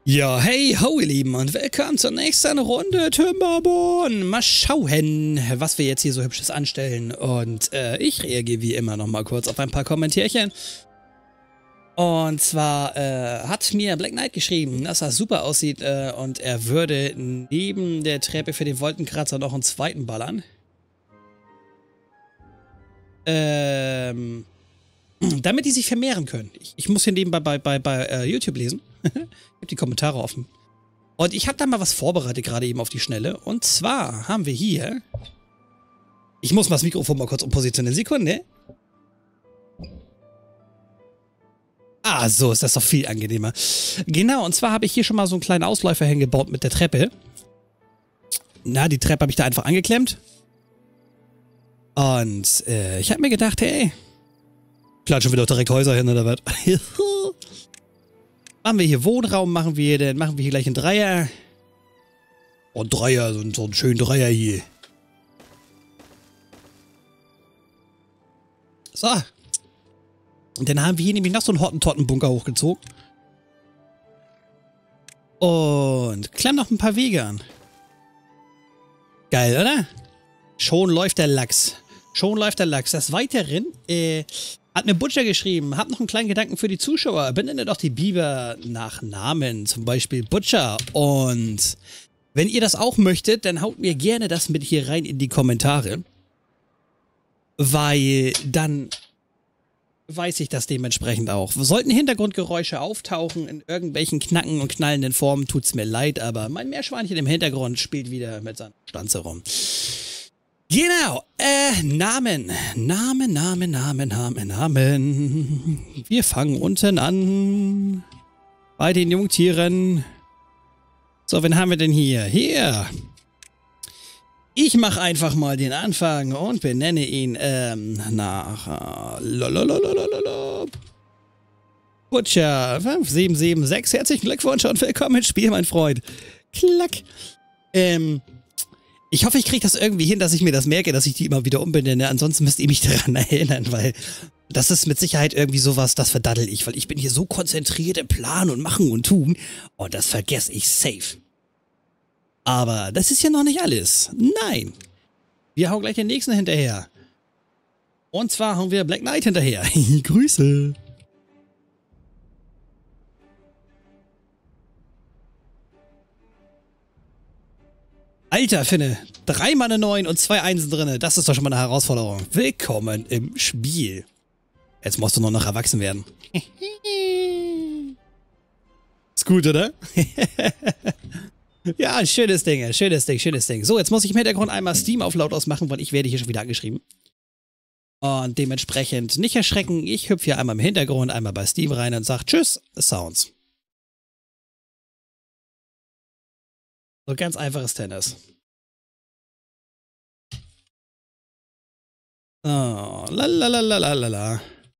Ja, hey, ho ihr Lieben und willkommen zur nächsten Runde Timberborn. Mal schauen, was wir jetzt hier so Hübsches anstellen. Und ich reagiere wie immer nochmal kurz auf ein paar Kommentierchen. Und zwar hat mir Black Knight geschrieben, dass das super aussieht und er würde neben der Treppe für den Wolkenkratzer noch einen zweiten ballern. Damit die sich vermehren können. Ich muss hier nebenbei bei YouTube lesen. Ich habe die Kommentare offen. Und ich habe da mal was vorbereitet, gerade eben auf die Schnelle. Und zwar haben wir hier... Ich muss mal das Mikrofon mal kurz umpositionieren. Sekunde. Ah, so ist das doch viel angenehmer. Genau, und zwar habe ich hier schon mal so einen kleinen Ausläufer hingebaut mit der Treppe. Na, die Treppe habe ich da einfach angeklemmt. Und ich habe mir gedacht, hey... Klatschen wir doch direkt Häuser hin, oder was? Machen wir hier Wohnraum, machen wir hier gleich einen Dreier. Oh, ein Dreier, so einen schönen Dreier hier. So. Und dann haben wir hier nämlich noch so einen Hottentottenbunker hochgezogen. Und klemmen noch ein paar Wege an. Geil, oder? Schon läuft der Lachs. Schon läuft der Lachs. Des Weiteren, hat mir Butcher geschrieben, hab noch einen kleinen Gedanken für die Zuschauer. Benenne doch die Biber nach Namen, zum Beispiel Butcher. Und wenn ihr das auch möchtet, dann haut mir gerne das mit hier rein in die Kommentare. Weil dann weiß ich das dementsprechend auch. Sollten Hintergrundgeräusche auftauchen in irgendwelchen knacken und knallenden Formen, tut's mir leid, aber mein Meerschweinchen im Hintergrund spielt wieder mit seiner Stanze rum. Genau, Namen. Wir fangen unten an. Bei den Jungtieren. So, wen haben wir denn hier? Hier. Ich mache einfach mal den Anfang und benenne ihn, nach, Butcher 5776. Herzlichen Glückwunsch und willkommen ins Spiel, mein Freund. Klack. Ich hoffe, ich kriege das irgendwie hin, dass ich mir das merke, dass ich die immer wieder umbenenne. Ansonsten müsst ihr mich daran erinnern, weil das ist mit Sicherheit irgendwie sowas, das verdaddel ich. Weil ich bin hier so konzentriert im Plan und Machen und Tun. Und das vergesse ich safe. Aber das ist ja noch nicht alles. Nein. Wir hauen gleich den nächsten hinterher. Und zwar hauen wir Black Knight hinterher. Grüße. Alter, Finne, 3 mal eine 9 und 2 Einsen drinne. Das ist doch schon mal eine Herausforderung. Willkommen im Spiel. Jetzt musst du nur noch erwachsen werden. Ist gut, oder? Ja, ein schönes Ding, schönes Ding. So, jetzt muss ich im Hintergrund einmal Steam auf laut ausmachen, weil ich werde hier schon wieder angeschrieben. Und dementsprechend nicht erschrecken. Ich hüpfe hier einmal im Hintergrund, einmal bei Steam rein und sage Tschüss, Sounds. So ganz einfaches Tennis. So, lalalala.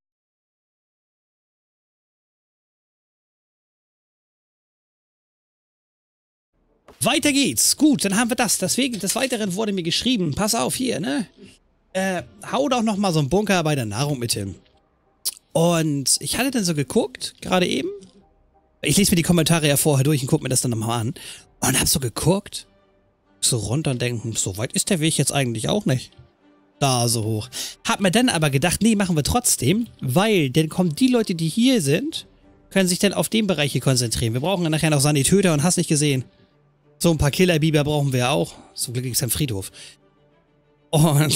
Weiter geht's. Gut, dann haben wir das. Deswegen, des Weiteren wurde mir geschrieben, pass auf hier, ne? Hau doch noch mal so einen Bunker bei der Nahrung mit hin. Und ich hatte dann so geguckt, gerade eben. Ich lese mir die Kommentare ja vorher durch und gucke mir das dann nochmal an. Und hab so geguckt, so runter und denken, so weit ist der Weg jetzt eigentlich auch nicht. Da so hoch. Hab mir dann aber gedacht, nee, machen wir trotzdem, weil dann kommen die Leute, die hier sind, können sich dann auf den Bereich hier konzentrieren. Wir brauchen ja nachher noch Sanitäter und hast nicht gesehen. So ein paar Killerbiber brauchen wir auch. Zum Glück ist es ein Friedhof. Und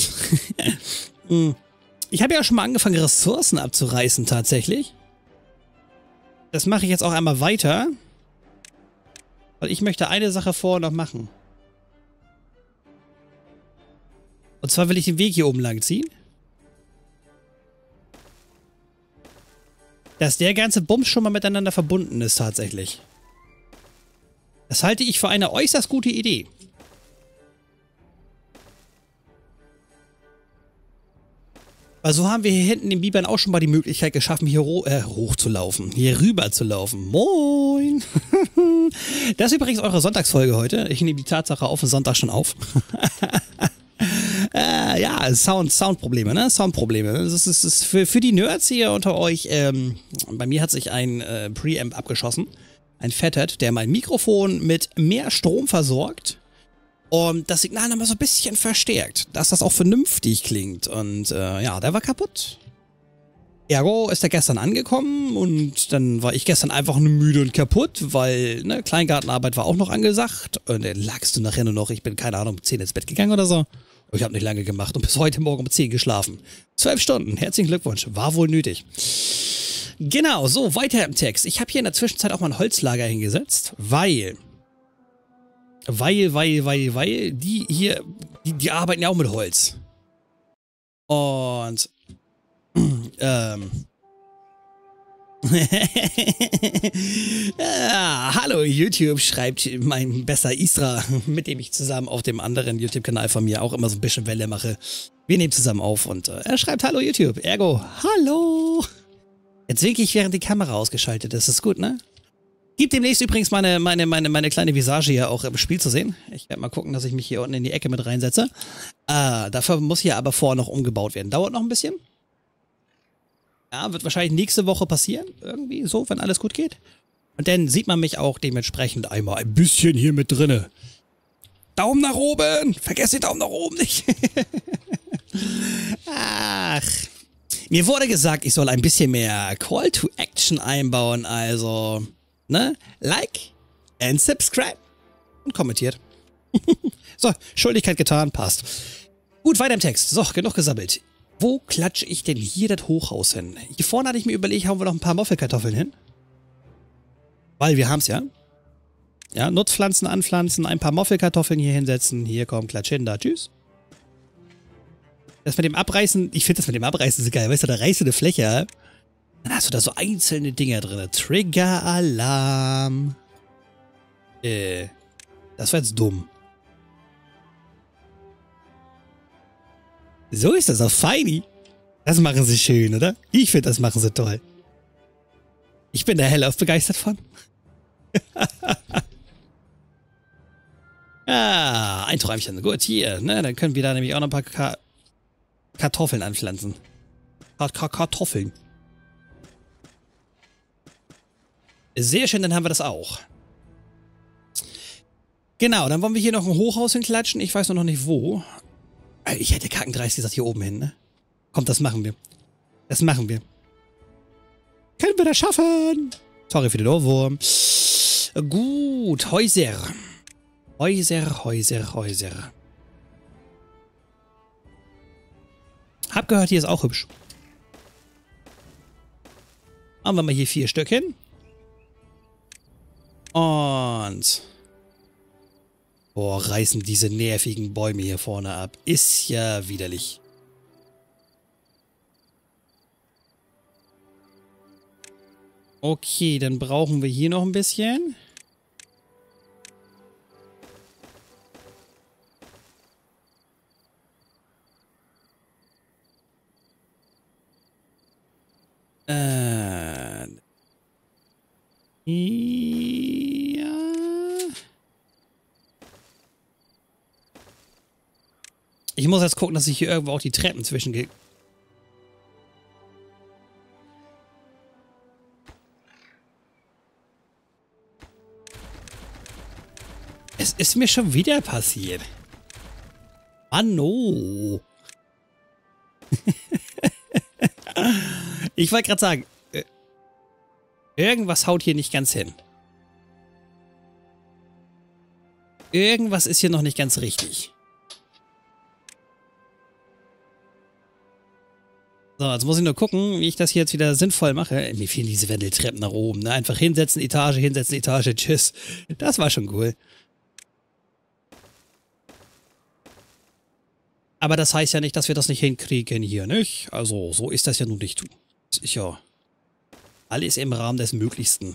ich habe ja schon mal angefangen, Ressourcen abzureißen tatsächlich. Das mache ich jetzt auch einmal weiter. Weil ich möchte eine Sache vorher noch machen. Und zwar will ich den Weg hier oben lang ziehen. Dass der ganze Bums schon mal miteinander verbunden ist tatsächlich. Das halte ich für eine äußerst gute Idee. Also haben wir hier hinten den Bibern auch schon mal die Möglichkeit geschaffen, hier hochzulaufen. Hier rüber zu laufen. Moin! Das ist übrigens eure Sonntagsfolge heute. Ich nehme die Tatsache auf den Sonntag schon auf. Ja, Soundprobleme, ne? Soundprobleme. Das ist für die Nerds hier unter euch. Bei mir hat sich ein Preamp abgeschossen. ein Fathead, der mein Mikrofon mit mehr Strom versorgt und das Signal nochmal so ein bisschen verstärkt, dass das auch vernünftig klingt. Und ja, der war kaputt. Ergo ist er gestern angekommen und dann war ich gestern einfach nur müde und kaputt, weil, ne, Kleingartenarbeit war auch noch angesagt. Und dann lagst du nachher nur noch, ich bin, keine Ahnung, um 10 ins Bett gegangen oder so. Ich habe nicht lange gemacht und bis heute Morgen um 10 geschlafen. 12 Stunden, herzlichen Glückwunsch, war wohl nötig. Genau, so, weiter im Text. Ich habe hier in der Zwischenzeit auch mal ein Holzlager hingesetzt, weil die hier, die arbeiten ja auch mit Holz. Und ja, hallo YouTube, schreibt mein besser Isra, mit dem ich zusammen auf dem anderen YouTube-Kanal von mir auch immer so ein bisschen Welle mache. Wir nehmen zusammen auf und er schreibt hallo YouTube, ergo hallo. Jetzt winke ich, während die Kamera ausgeschaltet ist, ist gut, ne? Gibt demnächst übrigens meine kleine Visage hier auch im Spiel zu sehen. Ich werde mal gucken, dass ich mich hier unten in die Ecke mit reinsetze. Dafür muss hier aber vorher noch umgebaut werden. Dauert noch ein bisschen. Ja, wird wahrscheinlich nächste Woche passieren. Irgendwie so, wenn alles gut geht. Und dann sieht man mich auch dementsprechend einmal ein bisschen hier mit drinne. Daumen nach oben! Vergesst den Daumen nach oben nicht! Ach. Mir wurde gesagt, ich soll ein bisschen mehr Call to Action einbauen. Also, ne? Like and subscribe. Und kommentiert. So, Schuldigkeit getan, passt. Gut, weiter im Text. So, genug gesammelt. Wo klatsche ich denn hier das Hochhaus hin? Hier vorne hatte ich mir überlegt, hauen wir noch ein paar Moffelkartoffeln hin. Weil wir haben es ja. Ja, Nutzpflanzen anpflanzen, ein paar Moffelkartoffeln hier hinsetzen. Hier, komm, klatsch hin, da, tschüss. Das mit dem Abreißen, ich finde das mit dem Abreißen so geil. Weißt du, da reißt du eine Fläche, dann hast du da so einzelne Dinger drin. Trigger-Alarm. Das war jetzt dumm. So ist das auch feini. Das machen sie schön, oder? Ich finde, das machen sie toll. Ich bin da hellauf begeistert von. Ah, ein Träumchen. Gut, hier, ne? Dann können wir da nämlich auch noch ein paar Kartoffeln anpflanzen. Kartoffeln. Sehr schön, dann haben wir das auch. Genau, dann wollen wir hier noch ein Hochhaus hinklatschen. Ich weiß noch nicht wo. Ich hätte kackendreist gesagt, hier oben hin, ne? Komm, das machen wir. Das machen wir. Können wir das schaffen? Sorry für den Ohrwurm. Gut, Häuser. Häuser. Hab gehört, hier ist auch hübsch. Machen wir mal hier 4 Stück hin. Und... boah, reißen diese nervigen Bäume hier vorne ab. Ist ja widerlich. Okay, dann brauchen wir hier noch ein bisschen. Ja. Ich muss jetzt gucken, dass ich hier irgendwo auch die Treppen zwischengehe. Es ist mir schon wieder passiert. Anno. Ich wollte gerade sagen, irgendwas haut hier nicht ganz hin. Irgendwas ist hier noch nicht ganz richtig. So, jetzt muss ich nur gucken, wie ich das hier jetzt wieder sinnvoll mache. Mir fehlen diese Wendeltreppen nach oben, ne? Einfach hinsetzen, Etage, tschüss. Das war schon cool. Aber das heißt ja nicht, dass wir das nicht hinkriegen hier, nicht? Also, so ist das ja nun nicht. Das ist ja alles im Rahmen des Möglichsten.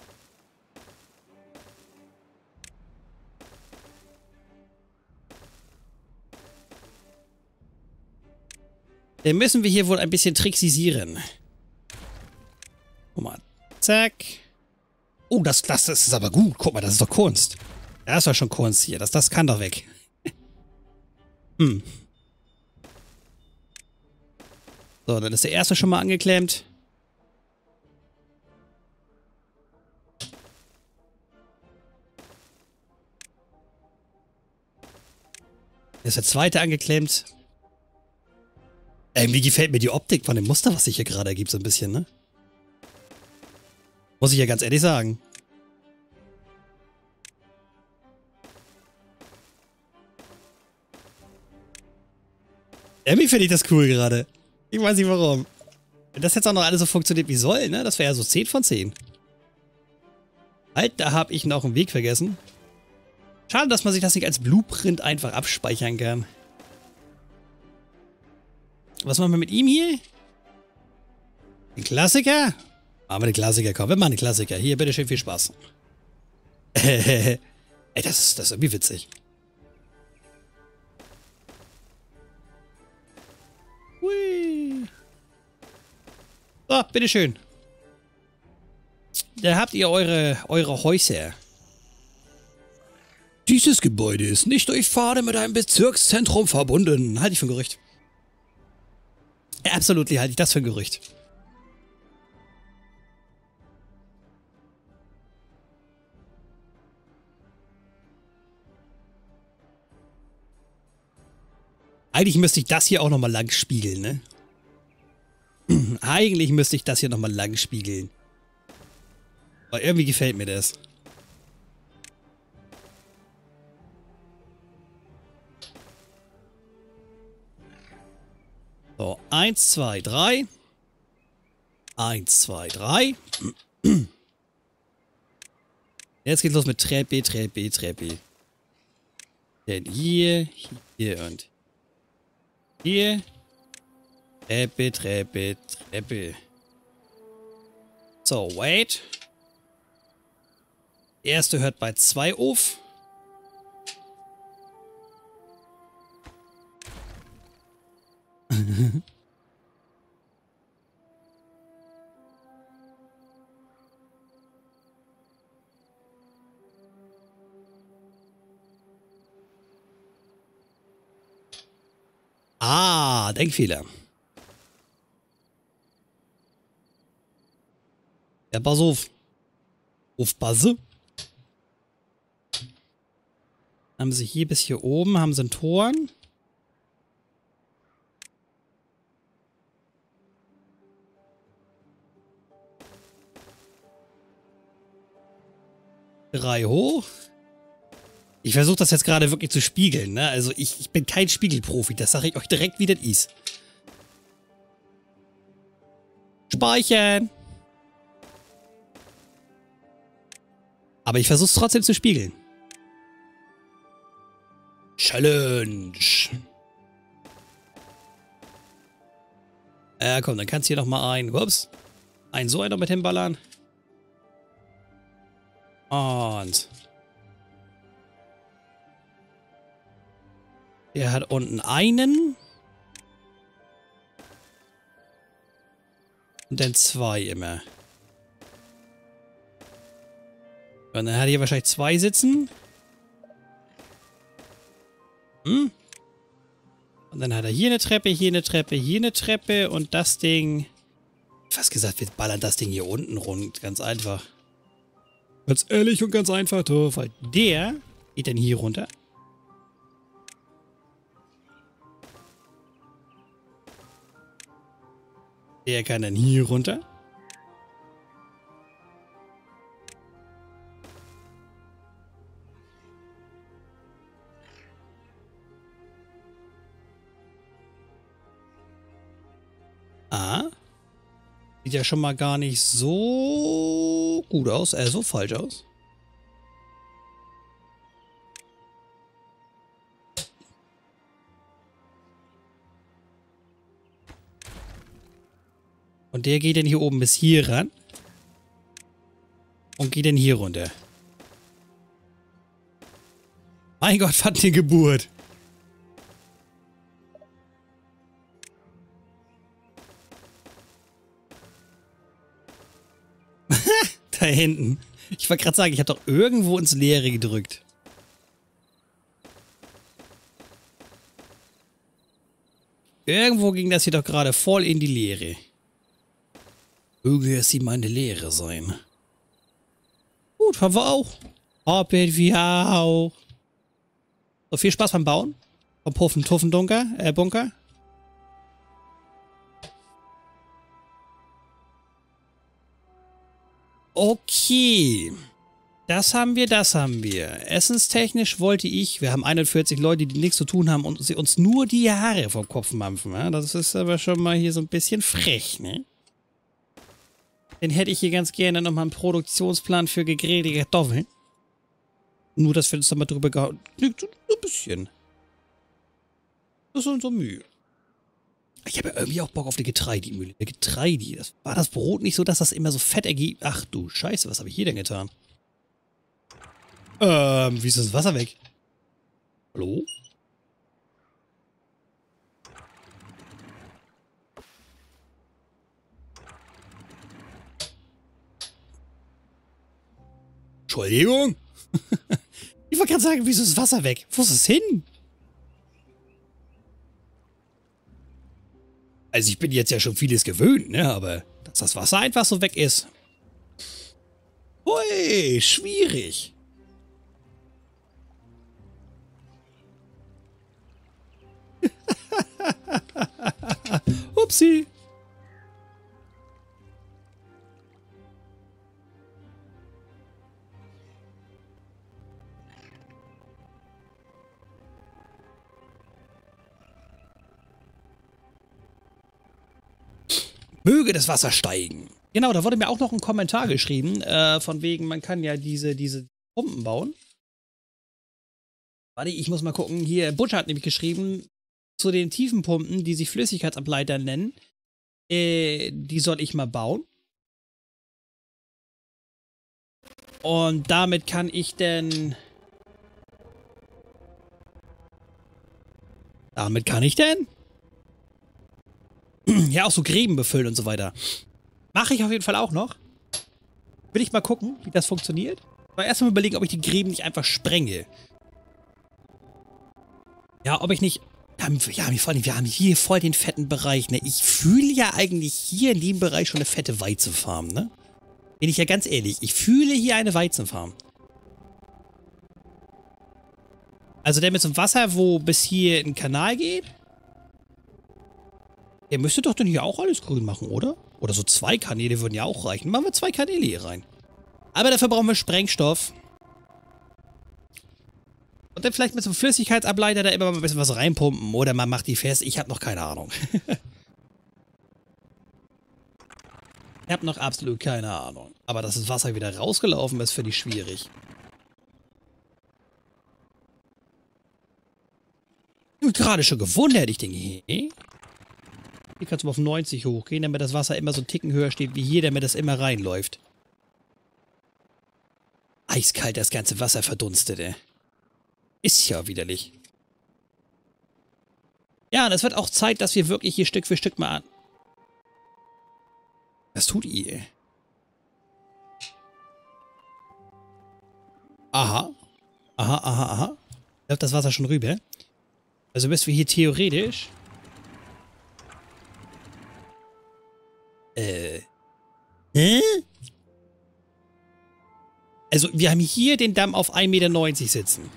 Dann müssen wir hier wohl ein bisschen trixisieren. Guck mal. Zack. Oh, das ist aber gut. Guck mal, das ist doch Kunst. Das ist doch schon Kunst hier. Das kann doch weg. Hm. So, dann ist der erste schon mal angeklemmt. Jetzt der zweite angeklemmt. Irgendwie gefällt mir die Optik von dem Muster, was sich hier gerade ergibt, so ein bisschen, ne? Muss ich ja ganz ehrlich sagen. Irgendwie finde ich das cool gerade. Ich weiß nicht warum. Wenn das jetzt auch noch alles so funktioniert wie soll, ne? Das wäre ja so 10 von 10. Halt, da habe ich noch einen Weg vergessen. Schade, dass man sich das nicht als Blueprint einfach abspeichern kann. Was machen wir mit ihm hier? Ein Klassiker? Machen wir den Klassiker, komm, wir machen den Klassiker. Hier, bitteschön, viel Spaß. Ey, das ist irgendwie witzig. Hui. So, bitteschön. Da habt ihr eure Häuser. Dieses Gebäude ist nicht durch Pfade mit einem Bezirkszentrum verbunden. Halte ich für ein Gerücht. Absolut halte ich das für ein Gerücht. Eigentlich müsste ich das hier auch nochmal lang spiegeln, ne? Eigentlich müsste ich das hier nochmal lang spiegeln. Aber irgendwie gefällt mir das. So, 1, 2, 3. 1, 2, 3. Jetzt geht's los mit Treppe, Treppe, Treppe. Denn hier, hier und hier. Treppe, Treppe, Treppe. So, wait. Erste hört bei 2 auf. Ah, Denkfehler. Ja, pass auf. Aufpasse. Haben sie hier bis hier oben, haben sie ein Tor. Drei hoch. Ich versuche das jetzt gerade wirklich zu spiegeln, ne? Also ich bin kein Spiegelprofi, das sage ich euch direkt, wie das ist. Speichern. Aber ich versuche es trotzdem zu spiegeln. Challenge. Ja, komm, dann kannst du hier noch mal einen so einer mit hinballern. Und der hat unten einen. Und dann 2 immer. Und dann hat er hier wahrscheinlich 2 sitzen. Und dann hat er hier eine Treppe, hier eine Treppe, hier eine Treppe und das Ding. Fast gesagt, wir ballern das Ding hier unten rund. Ganz einfach. Ganz ehrlich und ganz einfach, weil der geht dann hier runter. Der kann dann hier runter. Ah. Sieht ja schon mal gar nicht so gut aus, so falsch aus. Und der geht dann hier oben bis hier ran. Und geht dann hier runter. Mein Gott, was eine Geburt. Da hinten. Ich wollte gerade sagen, ich habe doch irgendwo ins Leere gedrückt. Irgendwo ging das hier doch gerade voll in die Leere. Möge es ihm eine Lehre sein. Gut, haben wir auch. Hoppet, wir auch. So, viel Spaß beim Bauen. Vom Bunker. Okay. Das haben wir. Essenstechnisch wollte ich, wir haben 41 Leute, die nichts zu tun haben und sie uns nur die Haare vom Kopf mampfen. Ja? Das ist aber schon mal hier so ein bisschen frech, ne? Den hätte ich hier ganz gerne nochmal einen Produktionsplan für gegrillte Kartoffeln. Nur, dass wir uns da mal drüber gehauen. So ein bisschen. Das ist unsere Mühe. Ich habe ja irgendwie auch Bock auf die Getreidemühle. War das Brot nicht so, dass das immer so fett ergibt? Ach du Scheiße, was habe ich hier denn getan? Wie ist das Wasser weg? Hallo? Entschuldigung? Ich wollte gerade sagen, wieso ist das Wasser weg? Wo ist es hin? Also ich bin jetzt ja schon vieles gewöhnt, ne? Aber dass das Wasser einfach so weg ist. Ui, schwierig. Upsi. Möge das Wasser steigen. Genau, da wurde mir auch noch ein Kommentar geschrieben, von wegen, man kann ja diese Pumpen bauen. Warte, ich muss mal gucken. Hier, Butcher hat nämlich geschrieben, zu den tiefen Pumpen, die sich Flüssigkeitsableiter nennen, die soll ich mal bauen. Und damit kann ich denn... Ja, auch so Gräben befüllen und so weiter. Mache ich auf jeden Fall auch noch. Will ich mal gucken, wie das funktioniert. Aber erstmal überlegen, ob ich die Gräben nicht einfach sprenge. Ja, ob ich nicht... Ja, vor allem, wir haben hier voll den fetten Bereich, ne? Ich fühle ja eigentlich hier in dem Bereich schon eine fette Weizenfarm, ne? Bin ich ja ganz ehrlich. Ich fühle hier eine Weizenfarm. Also der mit so einem Wasser, wo bis hier ein Kanal geht... Der müsste doch dann hier auch alles grün machen, oder? Oder so 2 Kanäle würden ja auch reichen. Machen wir 2 Kanäle hier rein. Aber dafür brauchen wir Sprengstoff. Und dann vielleicht mit so einem Flüssigkeitsableiter da immer mal ein bisschen was reinpumpen. Oder man macht die fest. Ich habe noch keine Ahnung. Ich habe noch absolut keine Ahnung. Aber dass das Wasser wieder rausgelaufen ist, finde ich schwierig. Ich habe gerade schon gewundert, ich denke, hey. Hier kannst du mal auf 90 hochgehen, damit das Wasser immer so einen Ticken höher steht wie hier, damit das immer reinläuft. Eiskalt das ganze Wasser verdunstet, ey. Ist ja widerlich. Ja, und es wird auch Zeit, dass wir wirklich hier Stück für Stück mal an... Was tut ihr? Aha. Aha. Läuft das Wasser schon rüber? Also müssen wir hier theoretisch... Hä? Also, wir haben hier den Damm auf 1,90 Meter sitzen.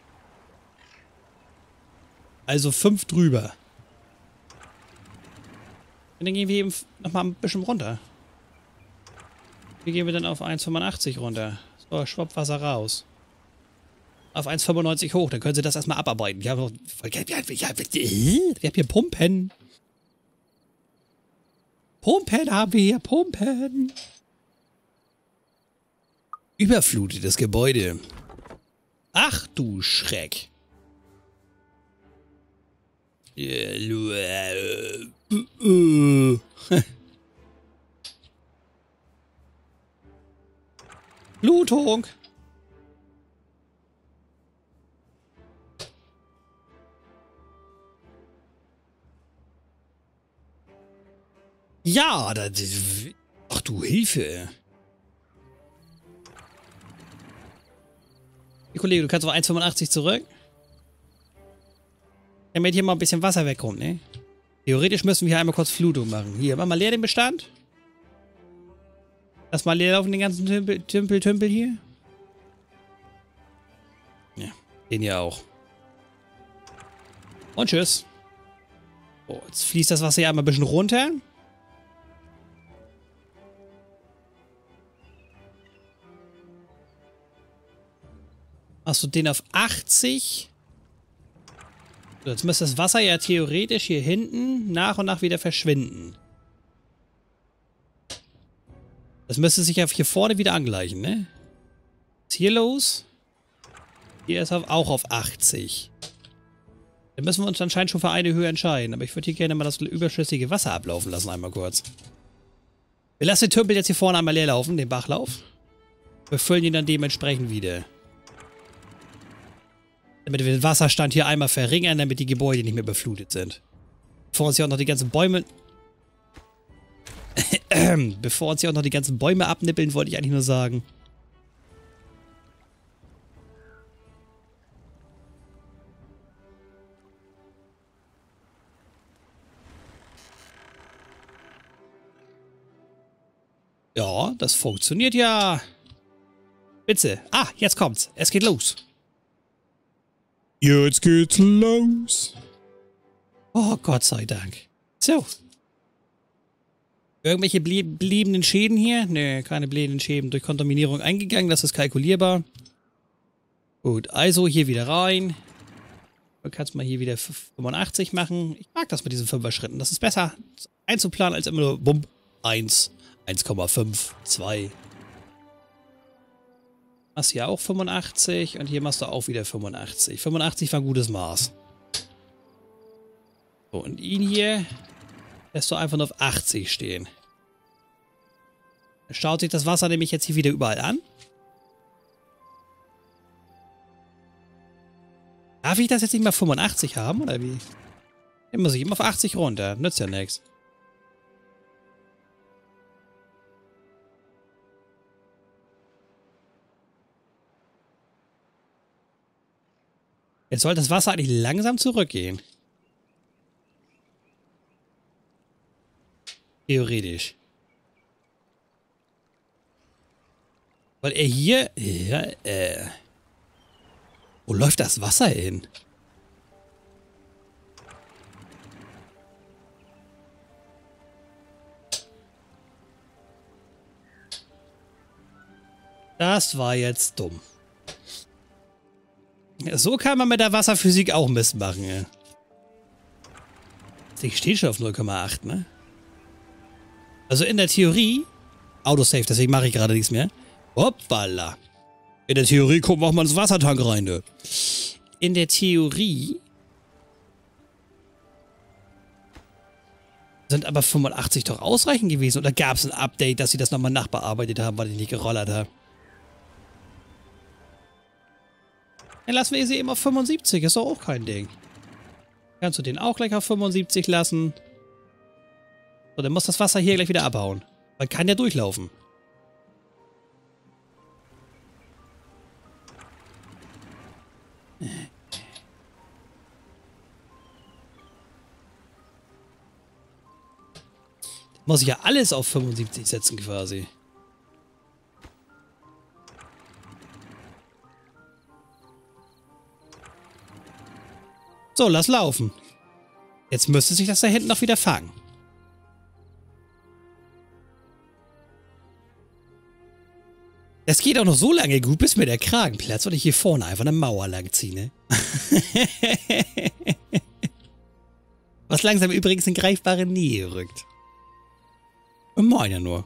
Also 5 drüber. Und dann gehen wir eben nochmal ein bisschen runter. Wie gehen wir denn auf 1,85 runter? So, schwapp Wasser raus. Auf 1,95 hoch, dann können Sie das erstmal abarbeiten. Wir haben hier Pumpen. Pumpen haben wir hier, Pumpen. Überflutetes Gebäude. Ach du Schreck. Blutung. Ja, das... Ach du Hilfe. Hey, Kollege, du kannst auf 1,85 zurück. Damit hier mal ein bisschen Wasser wegkommt, ne? Theoretisch müssen wir hier einmal kurz Flutung machen. Hier, mach mal leer den Bestand. Lass mal leer laufen, den ganzen Tümpel hier. Ja, den hier auch. Und tschüss. So, jetzt fließt das Wasser hier einmal ein bisschen runter. Machst du den auf 80. So, jetzt müsste das Wasser ja theoretisch hier hinten nach und nach wieder verschwinden. Das müsste sich ja hier vorne wieder angleichen, ne? Was ist hier los? Hier ist auch auf 80. Dann müssen wir uns anscheinend schon für eine Höhe entscheiden. Aber ich würde hier gerne mal das überschüssige Wasser ablaufen lassen, einmal kurz. Wir lassen den Tümpel jetzt hier vorne einmal leer laufen, den Bachlauf. Wir füllen ihn dann dementsprechend wieder. Damit wir den Wasserstand hier einmal verringern, damit die Gebäude nicht mehr überflutet sind. Bevor uns hier auch noch die ganzen Bäume... Bevor uns hier auch noch die ganzen Bäume abnippeln, wollte ich eigentlich nur sagen. Ja, das funktioniert ja. Bitte. Ah, jetzt kommt's. Es geht los. Jetzt geht's los. Oh, Gott sei Dank. So. Irgendwelche bliebenen Schäden hier? Nö, keine bliebenen Schäden. Durch Kontaminierung eingegangen, das ist kalkulierbar. Gut, also hier wieder rein. Du kannst mal hier wieder 85 machen. Ich mag das mit diesen 5er-Schritten. Das ist besser einzuplanen, als immer nur bumm. 1, 1,5, 2. Machst hier auch 85 und hier machst du auch wieder 85. 85 war ein gutes Maß. So, und ihn hier lässt du einfach nur auf 80 stehen. Dann staut sich das Wasser nämlich jetzt hier wieder überall an. Darf ich das jetzt nicht mal 85 haben, oder wie? Dann muss ich immer auf 80 runter. Nützt ja nichts. Jetzt soll das Wasser eigentlich langsam zurückgehen. Theoretisch. Weil er hier... Ja, wo läuft das Wasser hin? Das war jetzt dumm. So kann man mit der Wasserphysik auch Mist machen, ja. Ich stehe schon auf 0,8, ne? Also in der Theorie... Autosave, deswegen mache ich gerade nichts mehr. Hoppala. In der Theorie kommt auch mal ins Wassertank rein, ne? In der Theorie... Sind aber 85 doch ausreichend gewesen. Oder gab es ein Update, dass sie das nochmal nachbearbeitet haben, weil ich nicht gerollert habe? Dann lassen wir sie eben auf 75. Ist doch auch kein Ding. Kannst du den auch gleich auf 75 lassen? So, dann muss das Wasser hier gleich wieder abhauen. Man kann ja durchlaufen. Muss ich ja alles auf 75 setzen quasi. So, lass laufen. Jetzt müsste sich das da hinten noch wieder fangen. Das geht auch noch so lange gut, bis mir der Kragen platzt und ich hier vorne einfach eine Mauer lang ziehe, ne? Was langsam übrigens in greifbare Nähe rückt. Und meine nur.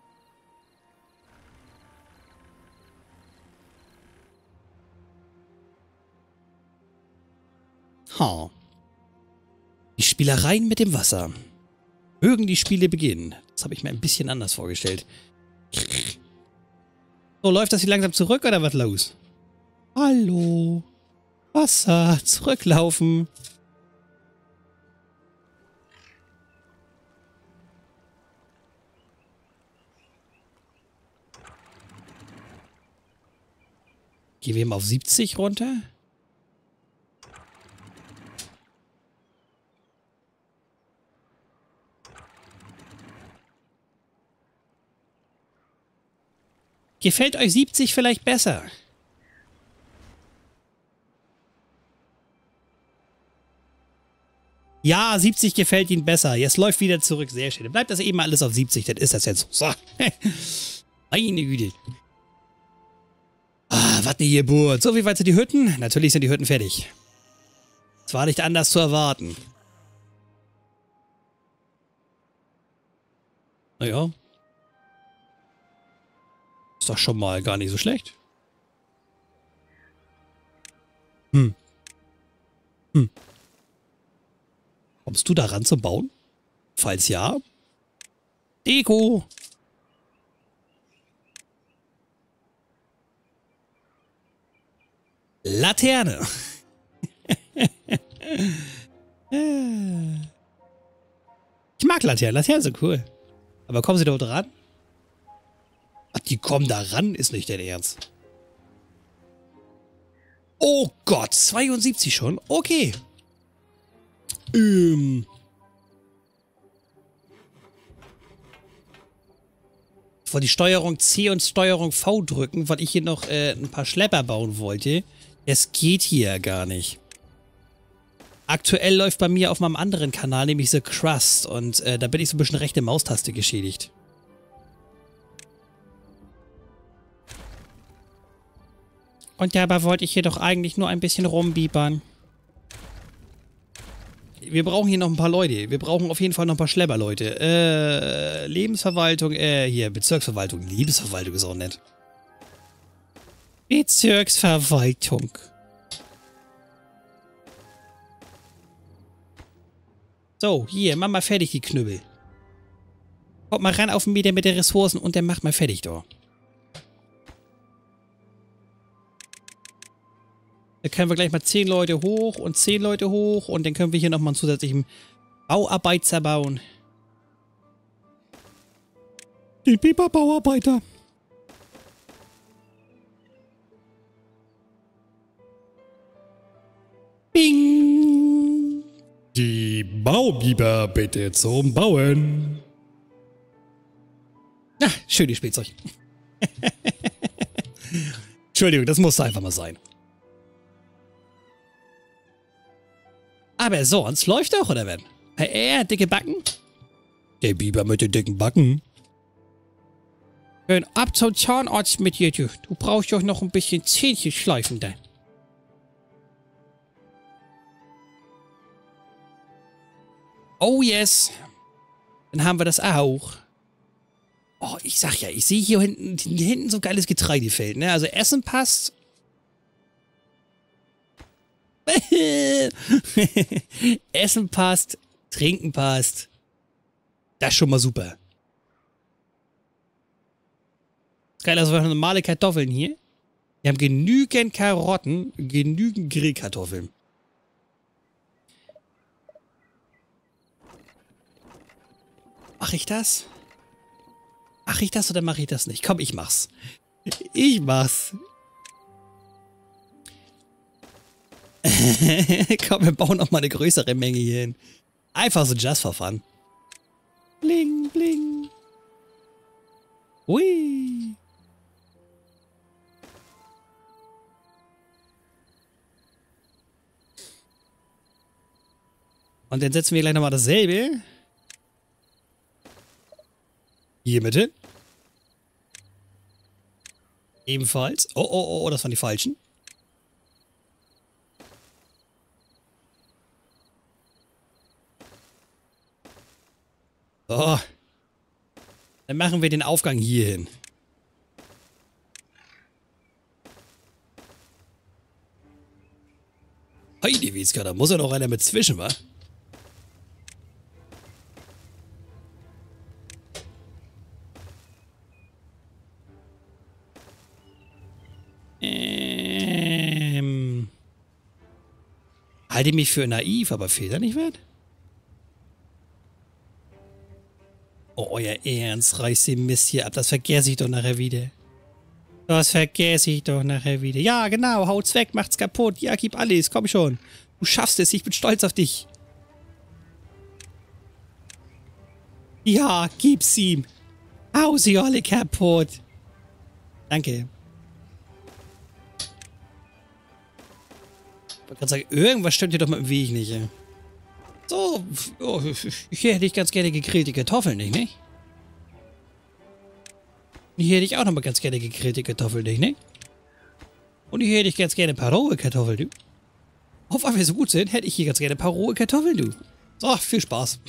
Ha. Die Spielereien mit dem Wasser. Mögen die Spiele beginnen. Das habe ich mir ein bisschen anders vorgestellt. So, läuft das hier langsam zurück oder was los? Hallo. Wasser, zurücklaufen. Gehen wir mal auf 70 runter? Gefällt euch 70 vielleicht besser? Ja, 70 gefällt Ihnen besser. Jetzt läuft wieder zurück. Sehr schön. Dann bleibt das eben alles auf 70. Das ist das jetzt so. Meine Güte. Ah, was eine Geburt. So, wie weit sind die Hütten? Natürlich sind die Hütten fertig. Es war nicht anders zu erwarten. Naja. Ist doch schon mal gar nicht so schlecht. Kommst du da ran zum Bauen? Falls ja. Deko. Laterne. Ich mag Laternen. Laternen sind cool. Aber kommen sie dort ran? Ach, die kommen da ran? Ist nicht dein Ernst. Oh Gott, 72 schon? Okay. Ich wollte die Steuerung C und Steuerung V drücken, weil ich hier noch ein paar Schlepper bauen wollte. Es geht hier gar nicht. Aktuell läuft bei mir auf meinem anderen Kanal nämlich The Crust und da bin ich so ein bisschen rechte Maustaste geschädigt. Und dabei wollte ich hier doch eigentlich nur ein bisschen rumbiebern. Wir brauchen hier noch ein paar Leute. Wir brauchen auf jeden Fall noch ein paar Schlepperleute. Lebensverwaltung, hier, Bezirksverwaltung. Lebensverwaltung ist auch nett. Bezirksverwaltung. So, hier, mach mal fertig die Knüppel. Kommt mal ran auf den Meter mit den Ressourcen und dann macht mal fertig, doch. Da können wir gleich mal 10 Leute hoch und 10 Leute hoch und dann können wir hier nochmal einen zusätzlichen Bauarbeiter bauen. Die Biber-Bauarbeiter. Bing! Die Baubiber bitte zum Bauen. Ah, schönes Spielzeug. Entschuldigung, das musste einfach mal sein. Aber sonst läuft doch, oder wenn? Dicke Backen? Der Biber mit den dicken Backen. Schön ab zum Zahnarzt mit dir, du. Du brauchst doch noch ein bisschen Zähnchen schleifen dann. Oh yes. Dann haben wir das auch. Oh, ich sag ja, ich sehe hier hinten so ein geiles Getreidefeld, ne? Also Essen passt. Essen passt, Trinken passt. Das ist schon mal super. Das ist geil, also wir haben normale Kartoffeln hier. Wir haben genügend Karotten, genügend Grillkartoffeln. Mach ich das? Mach ich das oder mache ich das nicht? Komm, ich mach's. Ich mach's. Komm, wir bauen noch mal eine größere Menge hier hin. Einfach so just for fun. Bling, bling. Ui. Und dann setzen wir gleich nochmal dasselbe. Hier mit hin. Ebenfalls. Oh, oh, oh, das waren die falschen. So. Dann machen wir den Aufgang hier hin. Heidi Witzka, da muss ja noch einer mit zwischen, wa? Halte mich für naiv, aber Fehler nicht wert? Oh, euer Ernst, reißt den Mist hier ab. Das vergesse ich doch nachher wieder. Das vergesse ich doch nachher wieder. Ja, genau, haut's weg, macht's kaputt. Ja, gib alles, komm schon. Du schaffst es, ich bin stolz auf dich. Ja, gib's ihm. Hau sie alle kaputt. Danke. Ich wollte gerade sagen, irgendwas stimmt hier doch mit dem Weg nicht, ey. So, oh, hier hätte ich ganz gerne gegrillte Kartoffeln, nicht? Hier hätte ich auch nochmal ganz gerne gegrillte Kartoffeln, nicht? Und hier hätte ich ganz gerne ein paar rohe Kartoffeln, du. Auf weil wir so gut sind, hätte ich hier ganz gerne ein paar rohe Kartoffeln, du. So, viel Spaß.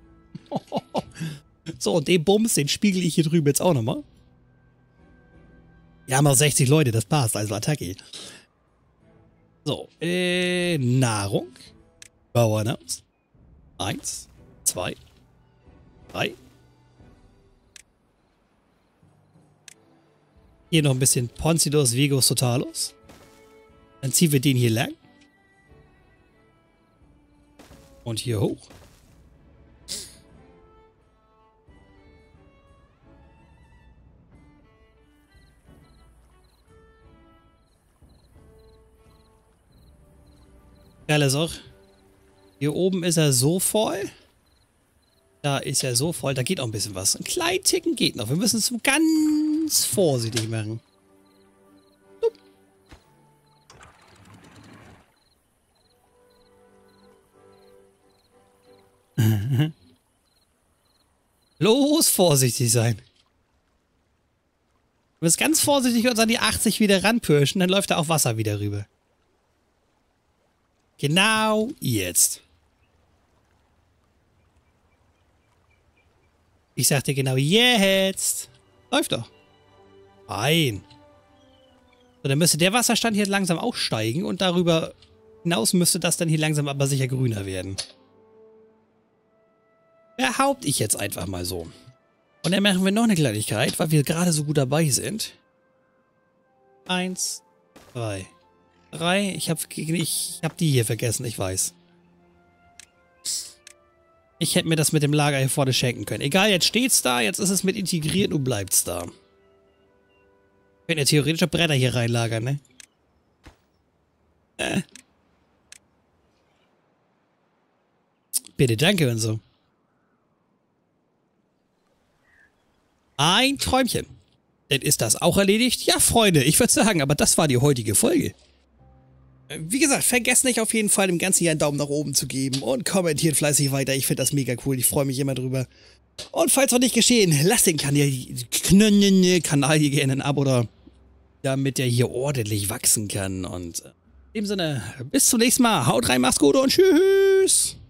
So, und den Bums, den spiegel ich hier drüben jetzt auch nochmal. Wir haben noch 60 Leute, das passt, also Attacke. So, Nahrung. Bauernhaus. 1, 2, 3. Hier noch ein bisschen Poncidos Vigos Totalos. Dann ziehen wir den hier lang. Und hier hoch. Geil ist auch. Hier oben ist er so voll. Da ist er so voll. Da geht auch ein bisschen was. Ein kleinen Ticken geht noch. Wir müssen es ganz vorsichtig machen. Los, vorsichtig sein. Du musst ganz vorsichtig uns an die 80 wieder ranpirschen, dann läuft da auch Wasser wieder rüber. Genau jetzt. Ich sagte genau jetzt. Läuft doch. Nein. So, dann müsste der Wasserstand hier langsam auch steigen und darüber hinaus müsste das dann hier langsam aber sicher grüner werden. Behaupte ich jetzt einfach mal so. Und dann machen wir noch eine Kleinigkeit, weil wir gerade so gut dabei sind. 1, 2, 3. Ich hab die hier vergessen, ich weiß. Ich hätte mir das mit dem Lager hier vorne schenken können. Egal, jetzt steht's da, jetzt ist es mit integriert und bleibt's da. Wir können ja theoretisch Bretter hier reinlagern, ne? Bitte, danke und so. Ein Träumchen. Dann ist das auch erledigt? Ja, Freunde, ich würde sagen, aber das war die heutige Folge. Wie gesagt, vergesst nicht auf jeden Fall dem Ganzen hier einen Daumen nach oben zu geben und kommentiert fleißig weiter. Ich finde das mega cool, ich freue mich immer drüber. Und falls noch nicht geschehen, lasst den Kanal hier gerne ein Abo da, damit der hier ordentlich wachsen kann. Und in dem Sinne, bis zum nächsten Mal. Haut rein, macht's gut und tschüss.